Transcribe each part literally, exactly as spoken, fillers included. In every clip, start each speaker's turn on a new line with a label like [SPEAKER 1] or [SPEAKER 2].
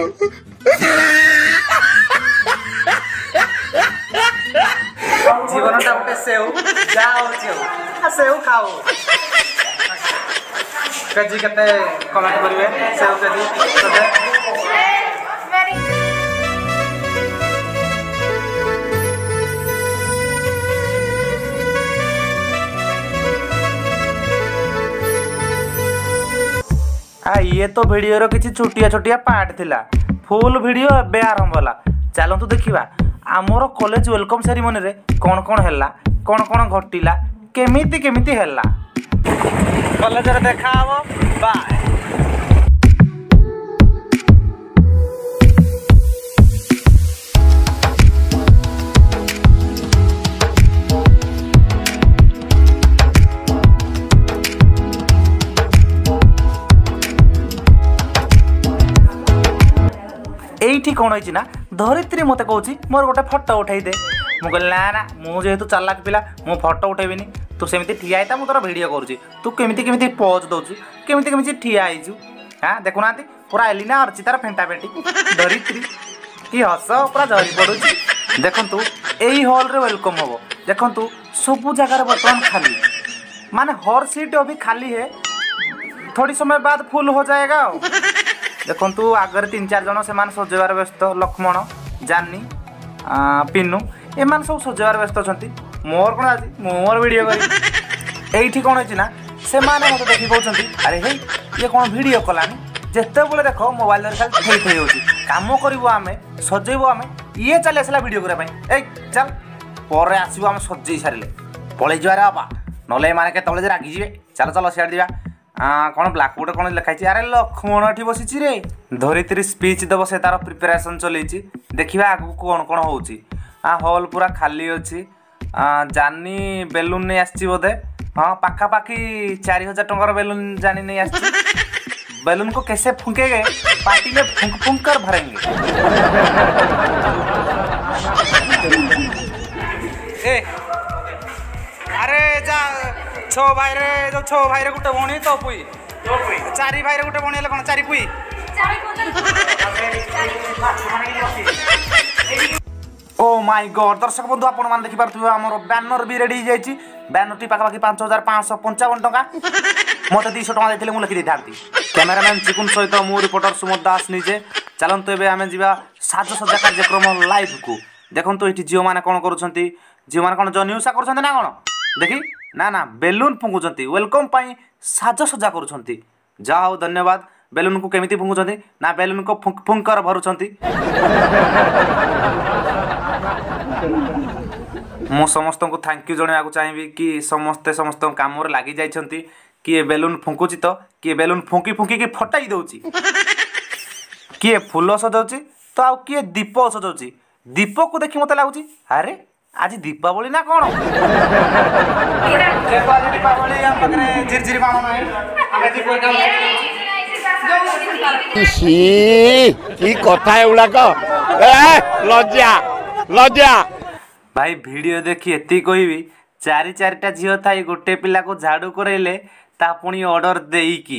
[SPEAKER 1] जीवनटा गोटे सेव जाओ सेव सेव खाओ केजी केते कमेंट करिवे सेव केजी आ ये तो वीडियो रो किछि छोटिया छोटिया पार्ट थिला फुल वीडियो एबे आरंभ होला चलंतु देखिबा आमर कॉलेज वेलकम सेरेमनी रे कौन कौन हैला कौन कौन घटिला केमिति केमिति हैला कॉलेज रे देखा हबो बाय। एठी कौन होइछि ना धरित्री मते कहूछि मोर गोटे फोटो उठाई दे मु कहले ना ना मु जेहेतु चालाक पिला मु फोटो उठेबिनी तू सेमिति ठिया आइता मु तोर वीडियो करूछि तू केमिति केमिति पोज दउछु केमिति केमिति ठिया आइछु हां देखु नांती पूरा एलिना अर्चितार फेंटा फेंटी धरित्री की हस पूरा झरी पडुछि देखंतु एई हॉल रे वेलकम होबो देखंतु सब जगह रे बर्तमान खाली माने हर सीट अभी खाली है थोड़ी समय बाद फुल हो जाएगा देखंतु आगे तीन चार जन से सजेबार व्यस्त लक्ष्मण जानी पिन्नू एमान सब सजेबार व्यस्त अच्छा मोर कौन आज मोर वीडियो करी एठी कौन होइछि ना से माने मते देखि कहउछंती अरे हे ये कौन वीडियो कलानी जेते बोले देखो मोबाइल रे खाली थई थई होछि काम करबो आमे सजेबो आमे ये चले असला वीडियो करे भाई ए चल परे आसीबो आमे सजेई सारिले पळे जवारे बाबा नले माने के तळे जे रागी जिवे चल चल सियाड दिबा आ कौन ब्लैक बोर्ड कौन लिखाई अरे लक्ष्मण एठी बसिछि रे धरित्री स्पीच देव से तार प्रिपरेशन चलैछि देखिबा आगु कौन कौन होउछि आ हॉल पूरा खाली अछि आ जानी बेलून नै आछि बोधे हां पाखा पाखी चार हज़ार टंकार बेलून जानी नै आछि बेलून को कैसे फूंकेंगे पार्टी में फूंक फूंक कर भरेंगे ए अरे जा छो भाई रे जो छो भाई रे गुटे भणी तो पुई तो पुई चारि भाई रे गुटे भणी ले कोन चारि पुई चारि ओ माय गॉड दर्शक बंधु आपण मान देखि पारथु हमर बैनर भी रेडी जाई छि बैनर टी पाखा पाखी पाँच हज़ार पाँच सौ पचपन टका मते दो सौ टका देथिले मु लिखि देथांती कैमरामैन चिकुन सहित मु रिपोर्टर सुमंत दास निजे चलंतु एबे आमे जिबा साज सज्जा कार्यक्रम लाइव को देखंतु एठी जियो माने कोन करूछंती जियो माने कोन जन्यूसा करूछंती ना कोन देखि ना ना बेलून फुंकुचंती वेलकम पाई साज सज्जा करूछंती जाओ धन्यवाद बेलून को केमिति फुंकुचंती ना बेलून को फुंक फुंक कर भरुछंती मु समस्त को थैंक यू जणा को चाहिबी कि समस्त समस्त काम रे लागि जाइछंती कि बेलून फुंकुची तो कि बेलून फुंकी फुंकी के फटाई दउची कि फूल सजाउची तो आ कि दीप सजाउची दीप को देखि मते लागुची अरे आज दीपावली ना कौन दीपावली हम पकड़े झिरझिर बाण नहीं हमें दीप की कथा है उला को ए लज्जा लज्जा भाई वीडियो देखि एती कहबी चारि चारिटा झियो थाई गोटे पिला को झाड़ू करैले ता पुनी ऑर्डर देई की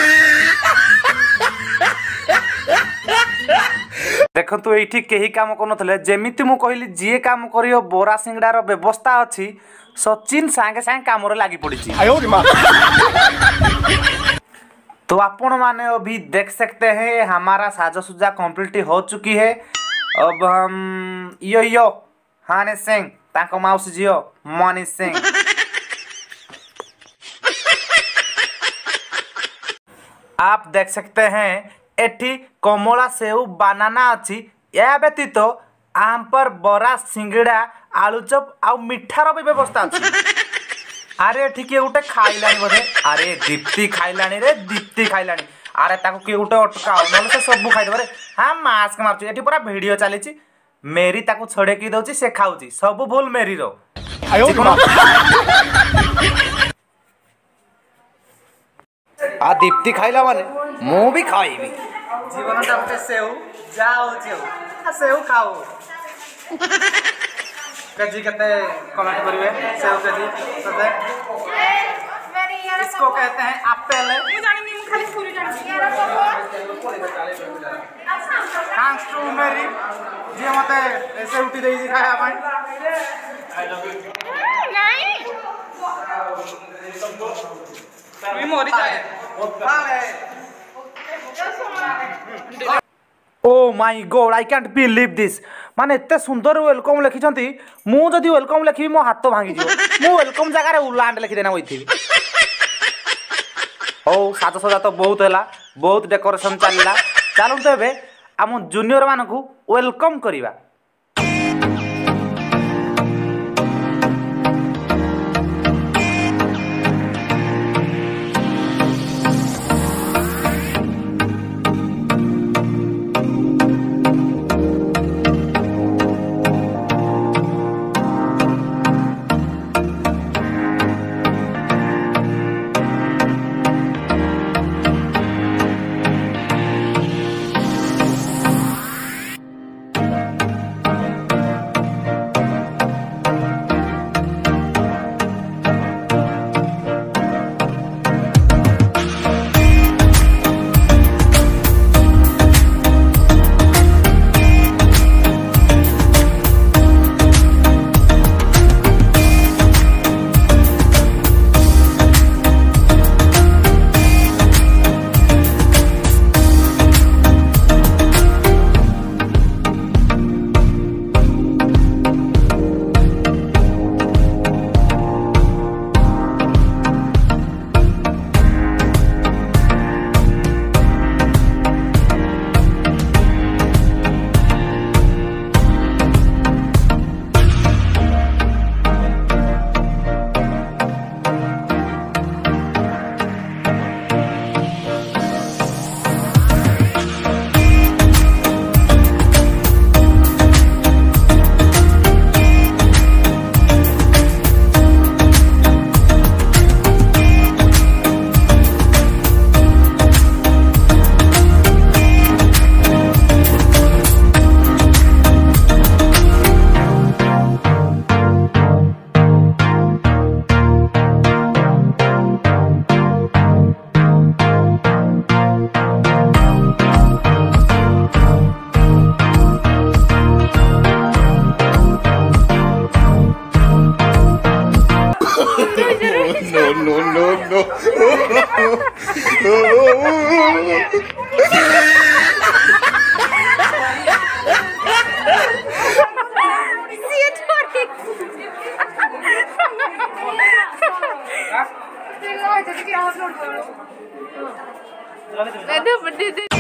[SPEAKER 1] देखंतु एठी केही काम करनथले जेमिति मु कहली जे काम करियो बोरा सिंगडार व्यवस्था अछि सचिन सांगे सांगे काम रे लागि पड़िछि तो आपण माने अभी देख सकते हैं हमारा साजा सुजा कंप्लीट हो चुकी है अब हम यो यो हाने सिंह ताको माउस जियो मनी सिंह आप देख सकते हैं एठी कमला सेव बनाना अच्छी या व्यतीत आम पर बरा सिंगड़ा आलूचप आ मिठार भी व्यवस्था अच्छी अरे एठी किए गोटे खाइलानी बोधे अरे दीप्ति खाइलानी रे दीप्ति खाइलानी अरे ताको किए गोटे अटकाओ नले से सब खाइ देबे रे हां मास्क मारछु एठी पूरा वीडियो चलीची मेरी ताको छड़े की दउची से खाउची सब भूल मेरी रो आ दीप्ति खाइला माने मु भी खाइबी जीवनटा गोटे सेव जाओ सेव आ सेव खाओ केजी केते कमेंट करिवे सेव केजी सदे इसको कहते हैं एप्पल। मैं जानी नहीं खाली पूरी जानी थैंक्स टू मेरी जी मते ऐसे उठी देई जी खाया पाई
[SPEAKER 2] नहीं मैं मोरी जाए
[SPEAKER 1] oh my God I can't believe this माने एते सुंदर वेलकम लिखिछंती मु जदी वेलकम लिखिबी मो हाथ भांगी जिवो मु वेलकम जगह रे उलांड लिखि देना होइथिबी ओ सात सजा तो बहुत हैला बहुत डेकोरेशन चलला चलू तो एबे आम जूनियर मानकू वेलकम करिवा
[SPEAKER 3] no, no, no.
[SPEAKER 2] Ada benda